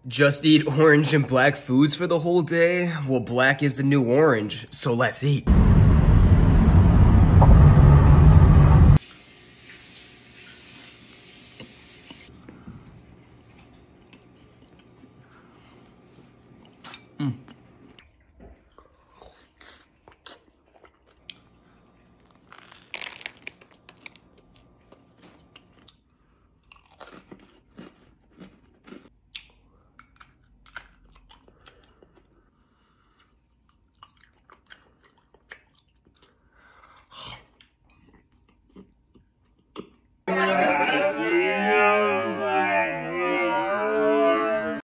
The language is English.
Just eat orange and black foods for the whole day? Well, black is the new orange, so let's eat.